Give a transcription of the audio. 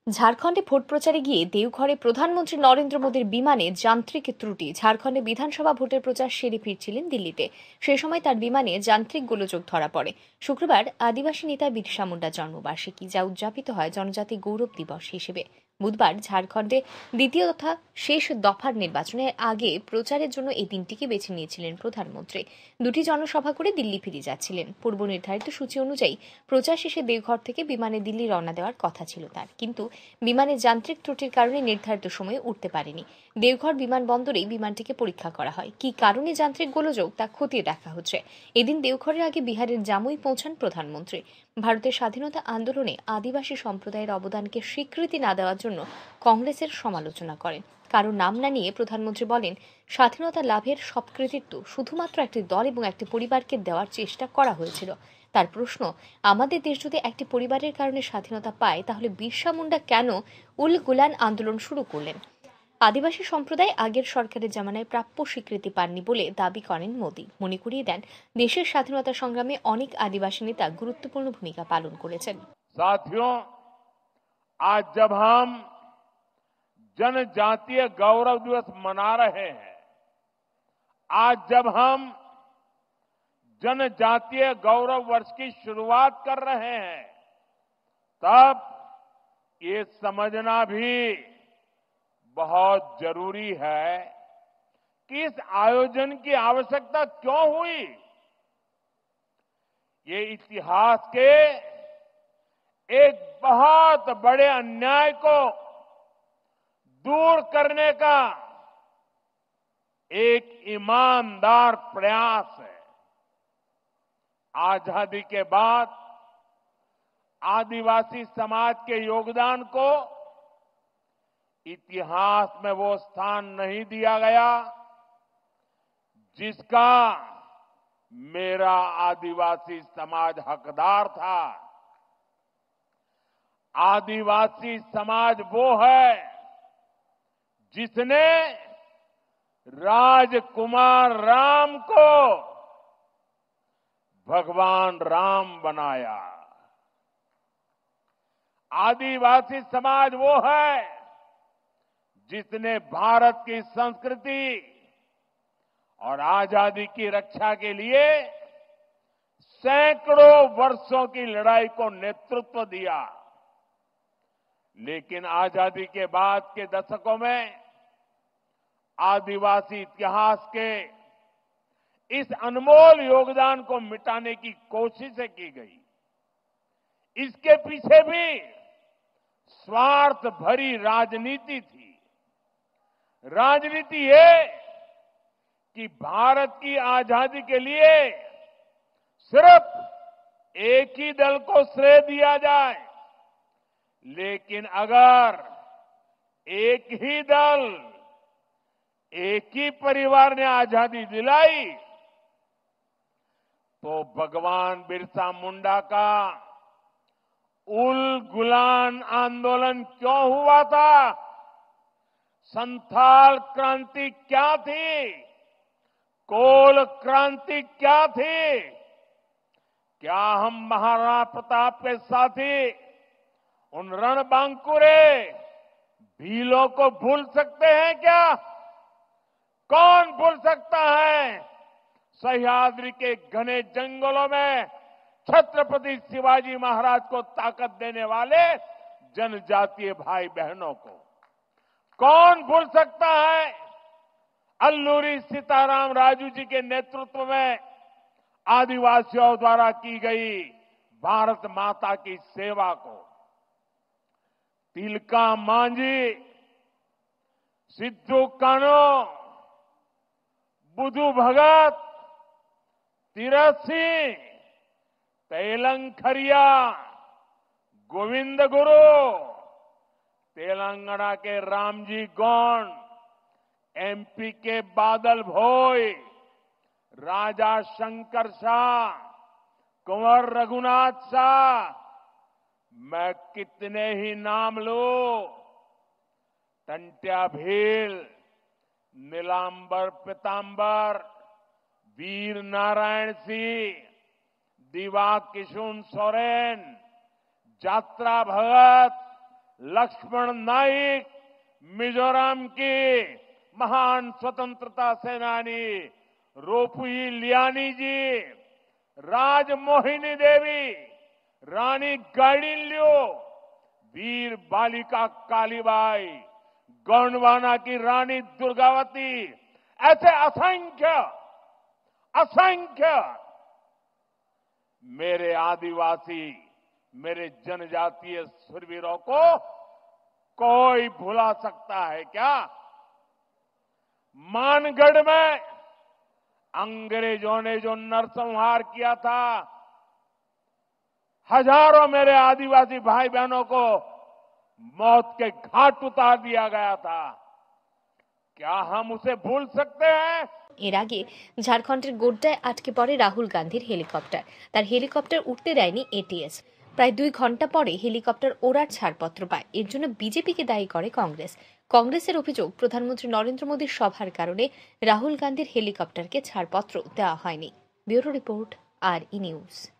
ঝাড়খণ্ডে ভোট প্রচারে গিয়ে দেওঘরে প্রধানমন্ত্রী নরেন্দ্র মোদীর বিমানে যান্ত্রিক ত্রুটি। ঝাড়খণ্ডে বিধানসভা ভোটের প্রচার সেরে ফিরছিলেন দিল্লিতে। সে সময় তার বিমানে যান্ত্রিক গোলযোগ ধরা পড়ে। শুক্রবার আদিবাসী নেতা বিরসা মুন্ডার জন্মবার্ষিকী, যা উদযাপিত হয় জনজাতি গৌরব দিবস হিসেবে। বুধবার ঝাড়খণ্ডে দ্বিতীয় তথা শেষ দফার নির্বাচনের আগে প্রচারের জন্য এই দিনটিকে বেছে নিয়েছিলেন প্রধানমন্ত্রী। দুটি জনসভা করে দিল্লি ফিরে যাচ্ছিলেন। পূর্ব নির্ধারিত সূচি অনুযায়ী প্রচার শেষে দেওঘর থেকে বিমানে দিল্লি রওনা দেওয়ার কথা ছিল তার, কিন্তু বিমানের যান্ত্রিক ত্রুটির কারণে নির্ধারিত সময়ে উঠতে পারেনি। দেওঘর বিমানবন্দরেই বিমানটিকে পরীক্ষা করা হয়। কি কারণে যান্ত্রিক গোলযোগ তা খতিয়ে দেখা হচ্ছে। এদিন দেওঘরের আগে বিহারের জামুই পৌঁছান প্রধানমন্ত্রী। ভারতের স্বাধীনতা আন্দোলনে আদিবাসী সম্প্রদায়ের অবদানকে স্বীকৃতি না দেওয়ার জন্য কংগ্রেসের সমালোচনা করেন। কারো নাম না নিয়ে প্রধানমন্ত্রী বলেন, স্বাধীনতা লাভের সব কৃতিত্ব শুধুমাত্র একটি দল এবং একটি পরিবারকে দেওয়ার চেষ্টা করা হয়েছিল। তার প্রশ্ন, আমাদের দেশ যদি একটি পরিবারের কারণে স্বাধীনতা পায়, তাহলে বিরসা মুন্ডা কেন উল গুলান আন্দোলন শুরু করলেন? আদিবাসী সম্প্রদায় আগের সরকারের জামানায় প্রাপ্য স্বীকৃতি পাননি বলে দাবি করেন মোদী। মনে করিয়ে দেন, দেশের স্বাধীনতা সংগ্রামে অনেক আদিবাসী নেতা গুরুত্বপূর্ণ ভূমিকা পালন করেছেন। साथियों, आज जब हम जनजातीय गौरव दिवस मना रहे हैं, आज जब हम जनजातीय गौरव वर्ष की शुरुआत कर रहे हैं, तब ये समझना भी बहुत जरूरी है कि इस आयोजन की आवश्यकता क्यों हुई। ये इतिहास के एक बहुत बड़े अन्याय को दूर करने का एक ईमानदार प्रयास है। आजादी के बाद आदिवासी समाज के योगदान को इतिहास में वो स्थान नहीं दिया गया जिसका मेरा आदिवासी समाज हकदार था। आदिवासी समाज वो है जिसने राजकुमार राम को भगवान राम बनाया। आदिवासी समाज वो है जिसने भारत की संस्कृति और आजादी की रक्षा के लिए सैकड़ों वर्षों की लड़ाई को नेतृत्व दिया। लेकिन आजादी के बाद के दशकों में आदिवासी इतिहास के इस अनमोल योगदान को मिटाने की कोशिशें की गई। इसके पीछे भी स्वार्थ भरी राजनीति थी। राजनीति ये कि भारत की आजादी के लिए सिर्फ एक ही दल को श्रेय दिया जाए, लेकिन अगर एक ही दल, एक ही परिवार ने आजादी दिलाई, तो भगवान बिरसा मुंडा का उल गुलान आंदोलन क्यों हुआ था? संथाल क्रांति क्या थी? कोल क्रांति क्या थी? क्या हम महाराणा प्रताप के साथी उन रणबांकुरे भीलों को भूल सकते हैं क्या? कौन भूल सकता है सह्याद्री के घने जंगलों में छत्रपति शिवाजी महाराज को ताकत देने वाले जनजातीय भाई बहनों को? कौन भूल सकता है अल्लूरी सीताराम राजू जी के नेतृत्व में आदिवासियों द्वारा की गई भारत माता की सेवा को? तिलका मांझी, सिद्धू कानो, बुधू भगत, तीरथ सिंह, तेलंखरिया, गोविंद गुरु, तेलंगाना के रामजी गौंड, एमपी के बादल भोई, राजा शंकर शाह, कुंवर रघुनाथ शाह, मैं कितने ही नाम लूं। टंट्या भील, नीलांबर पीतांबर, वीर नारायण सिंह, दिवा किशुन सोरेन, जात्रा भगत, लक्ष्मण नाइक, मिजोरम की महान स्वतंत्रता सेनानी रोपुई लियानी जी, राजमोहिनी देवी, रानी गाइडिनल्यू, वीर बालिका कालीबाई, गोंडवाना की रानी दुर्गावती, ऐसे असंख्य असंख्य मेरे आदिवासी, मेरे जनजातीय शूरवीरों को कोई भुला सकता है क्या? मानगढ़ में अंग्रेजों ने जो नरसंहार किया था, हजारों मेरे आदिवासी भाई बहनों को मौत के घाट उतार दिया गया था, क्या हम उसे भूल सकते हैं? এর আগে ঝাড়খণ্ডের গোড্ডায় আটকে পড়ে রাহুল গান্ধীর হেলিকপ্টার। তার হেলিকপ্টার উঠতে দেয়নি এটিএস। প্রায় 2 ঘন্টা পরে হেলিকপ্টার ওড়ার ছাড়পত্র পায়। এর জন্য বিজেপিকে দায়ী করে কংগ্রেস। কংগ্রেসের অভিযোগ, প্রধানমন্ত্রী নরেন্দ্র মোদীর সভার কারণে রাহুল গান্ধীর হেলিকপ্টারকে ছাড়পত্র দেওয়া হয়নি। ব্যুরো রিপোর্ট, আর ই নিউজ।